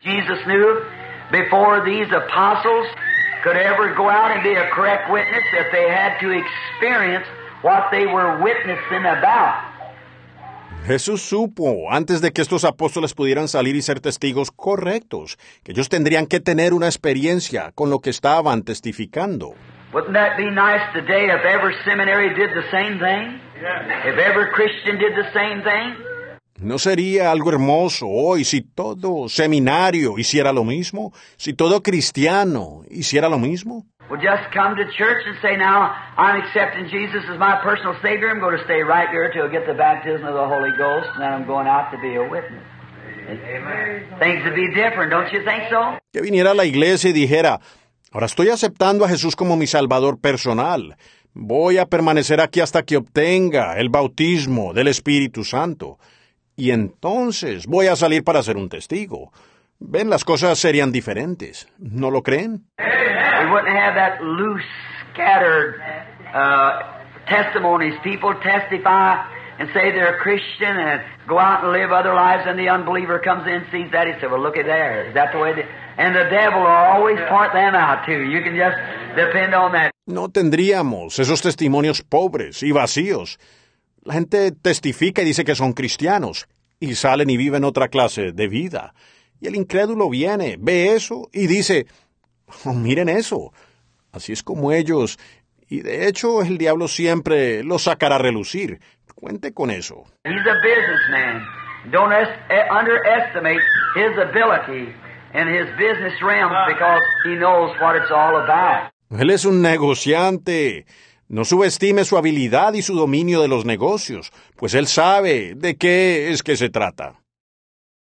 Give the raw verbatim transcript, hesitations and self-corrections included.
Jesus knew before these apostles could ever go out and be a correct witness that they had to experience what they were witnessing about. Jesús supo, antes de que estos apóstoles pudieran salir y ser testigos correctos, que ellos tendrían que tener una experiencia con lo que estaban testificando. Wouldn't that be nice today if every seminary did the same thing? If every Christian did the same thing? ¿No sería algo hermoso hoy si todo seminario hiciera lo mismo? ¿Si todo cristiano hiciera lo mismo? Well, just come to church and say, now, I'm accepting Jesus as my personal Savior. I'm going to stay right here till I get the baptism of the Holy Ghost, and then I'm going out to be a witness. Amen. Things would be different, don't you think so? Que viniera a la iglesia y dijera, ahora estoy aceptando a Jesús como mi Salvador personal. Voy a permanecer aquí hasta que obtenga el bautismo del Espíritu Santo. Y entonces voy a salir para ser un testigo. Ven, las cosas serían diferentes. ¿No lo creen? We wouldn't have that loose, scattered uh, testimonies. People testify and say they're a Christian and go out and live other lives, and the unbeliever comes in and sees that. He says, well, look at there. Is that the way they... And the devil will always point them out, too. You can just depend on that. No tendríamos esos testimonios pobres y vacíos. La gente testifica y dice que son cristianos, y salen y viven otra clase de vida. Y el incrédulo viene, ve eso y dice, oh, miren eso. Así es como ellos. Y de hecho el diablo siempre los sacará a relucir. Cuente con eso. He's a businessman. Don't es- underestimate his ability in his business realm because he knows what it's all about. Él es un negociante. No subestime su habilidad y su dominio de los negocios, pues él sabe de qué es que se trata.